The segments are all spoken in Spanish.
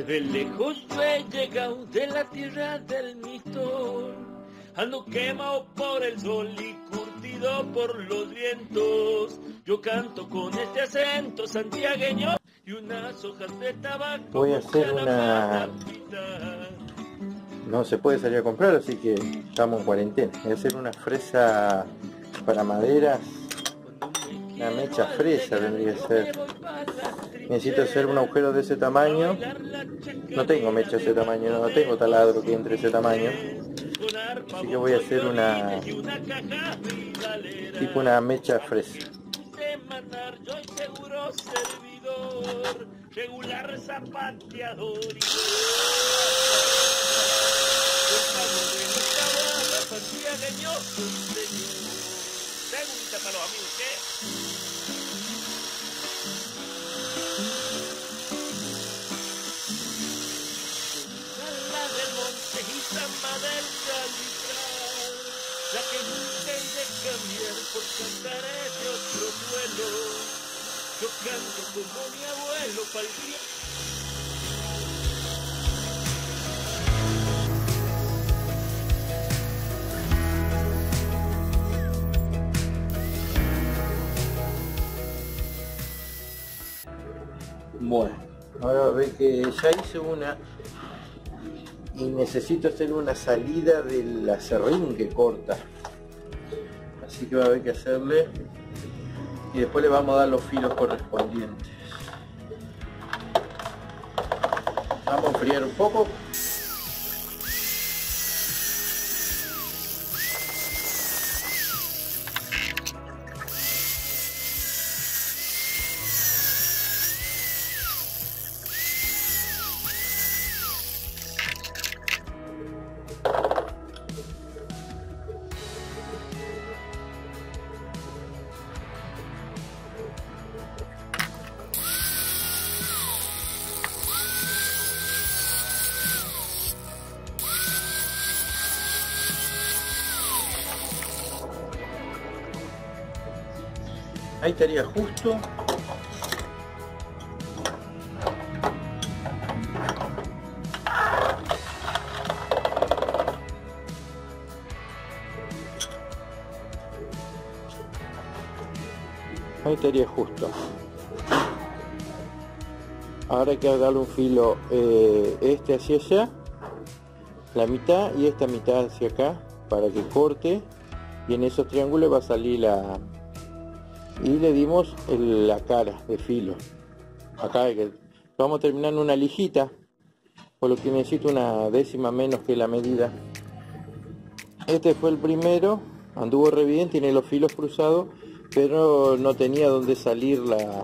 Desde lejos yo he llegado de la tierra del Mistor. Ando quemado por el sol y curtido por los vientos. Yo canto con este acento santiagueño y unas hojas de tabaco. Voy a hacer una... No se puede salir a comprar, así que estamos en cuarentena. Voy a hacer una fresa para maderas. Una mecha fresa tendría que ser. Necesito hacer un agujero de ese tamaño. No tengo mecha de ese tamaño, no tengo taladro que entre ese tamaño. Así que voy a hacer una... tipo una mecha fresa. Regular zapateador y pregunta para los amigos, ¿qué? La del monte y Sama del Calitral, la que nunca he de cambiar por cantares de otro duelo. Yo canto como mi abuelo pa'l día. Bueno, ahora ve que ya hice una y necesito hacer una salida del aserrín que corta, así que va a haber que hacerle y después le vamos a dar los filos correspondientes. Vamos a enfriar un poco. Ahí estaría justo. Ahí estaría justo. Ahora hay que darle un filo este hacia allá, la mitad, y esta mitad hacia acá para que corte, y en esos triángulos va a salir la... y le dimos la cara de filo. Acá hay que... vamos a terminar en una lijita, por lo que necesito una décima menos que la medida. Este fue el primero, anduvo re bien, tiene los filos cruzados, pero no tenía donde salir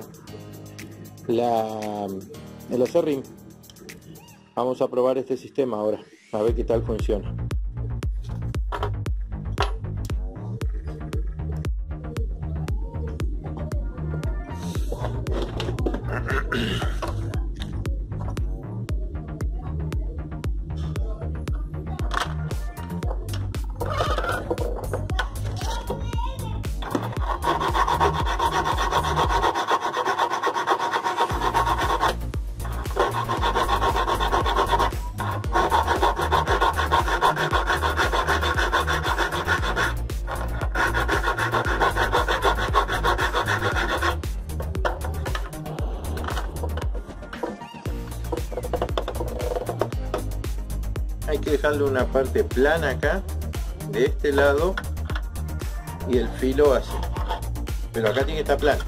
el aserrín. Vamos a probar este sistema ahora, a ver qué tal funciona. Hay que dejarle una parte plana acá, de este lado, y el filo así. Pero acá tiene que estar plano.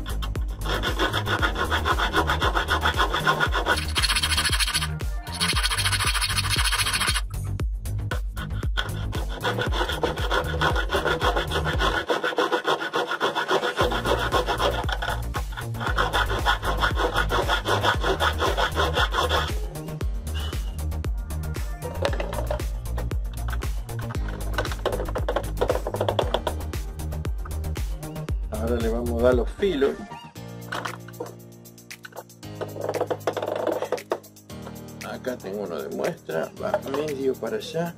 Ahora le vamos a dar los filos. Acá tengo uno de muestra, va medio para allá.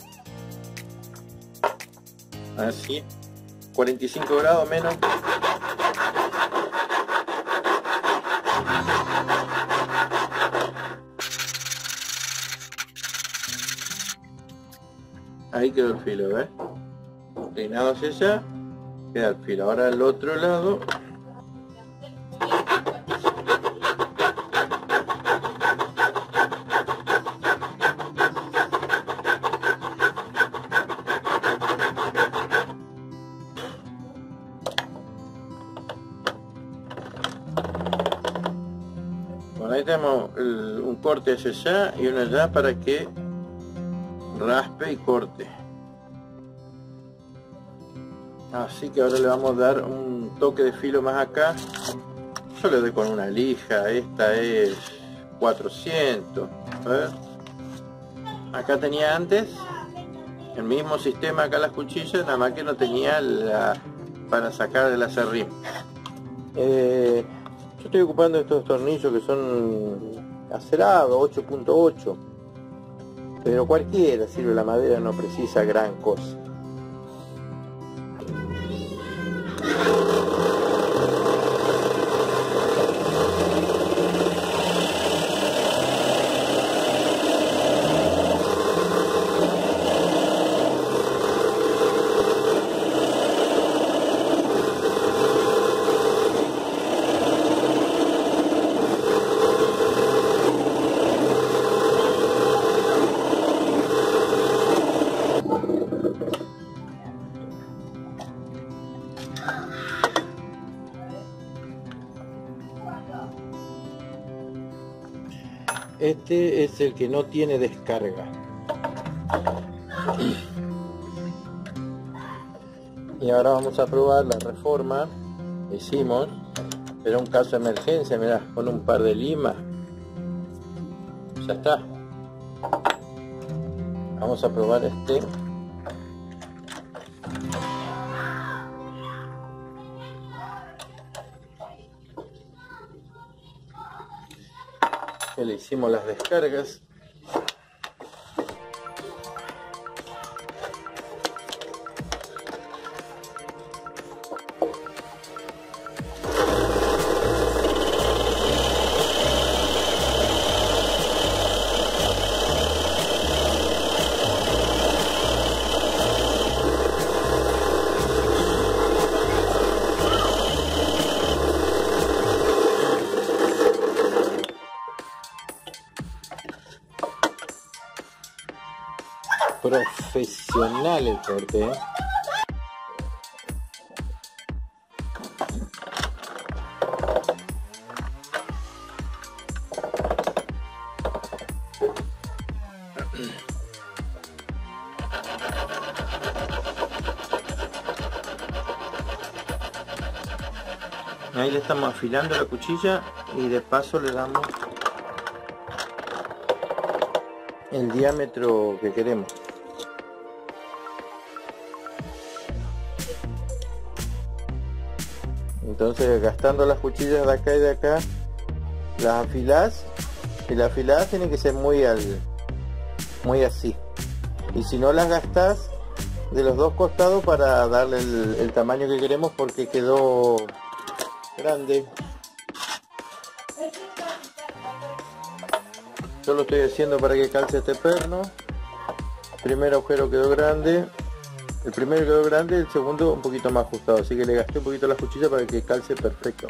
Así, 45 grados menos. Ahí quedó el filo, ¿ves? Inclinado hacia allá, queda el filo. Ahora al otro lado. Bueno, ahí tenemos un corte hacia allá y uno allá para que raspe y corte. Así que ahora le vamos a dar un toque de filo más acá. Yo le doy con una lija, esta es 400. A ver. Acá tenía antes el mismo sistema acá las cuchillas, nada más que no tenía para sacar del aserrín. Yo estoy ocupando estos tornillos que son acerados, 8.8, pero cualquiera sirve, la madera no precisa gran cosa. Este es el que no tiene descarga. Y ahora vamos a probar la reforma que hicimos. Era un caso de emergencia, mirá, con un par de limas. Ya está. Vamos a probar este. Que le hicimos las descargas. Profesional el corte, ¿eh? Ahí le estamos afilando la cuchilla y de paso le damos el diámetro que queremos. Entonces, gastando las cuchillas de acá y de acá, las afilás, y las afiladas tienen que ser muy así. Y si no, las gastás de los dos costados para darle el tamaño que queremos, porque quedó grande. Yo lo estoy haciendo para que calce este perno. El primer agujero quedó grande. El primero quedó grande, el segundo un poquito más ajustado, así que le gasté un poquito las cuchillas para que calce perfecto.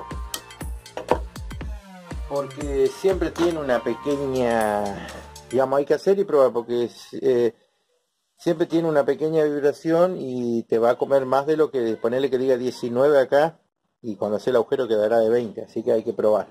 Porque siempre tiene una pequeña, digamos, hay que hacer y probar, porque siempre tiene una pequeña vibración y te va a comer más de lo que, ponerle que diga 19 acá, y cuando hace el agujero quedará de 20, así que hay que probar.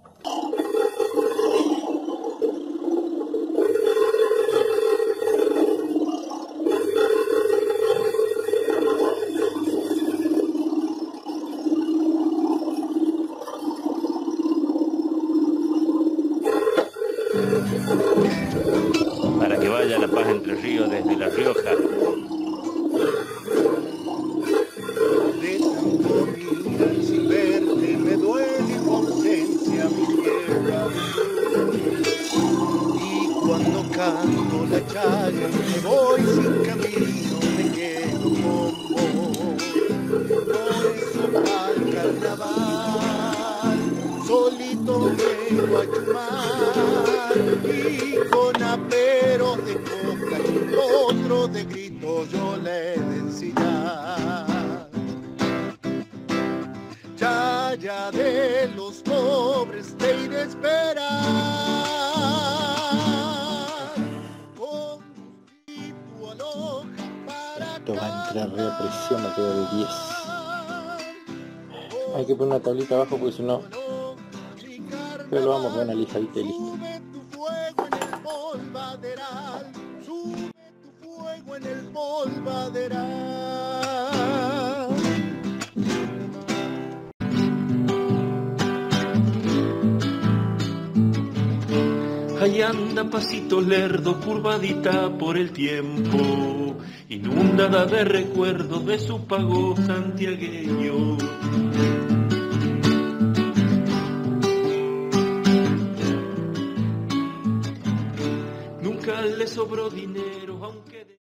Para que vaya La Paz Entre Ríos desde La Rioja. De tanto mirar sin verte me duele tu ausencia, mi tierra. Y cuando canto la chaya me voy sin camino, me quedo con vos. Por eso al carnaval solito vengo a chumar, y con aperos de coca y otro lleno de gritos yo le he de ensillar. Chaya de los pobres te iré a esperar, con gustito a Loja para Esto va a entrar represión, me queda el 10. Hay que poner una tablita abajo porque si no, pero lo vamos a poner una lijadita y listo. Sube tu fuego en el polvaderal, sube tu fuego en el polvaderal. Ahí anda pasito lerdo, curvadita por el tiempo, inundada de recuerdos de su pago santiagueño. Nunca le sobró dinero, aunque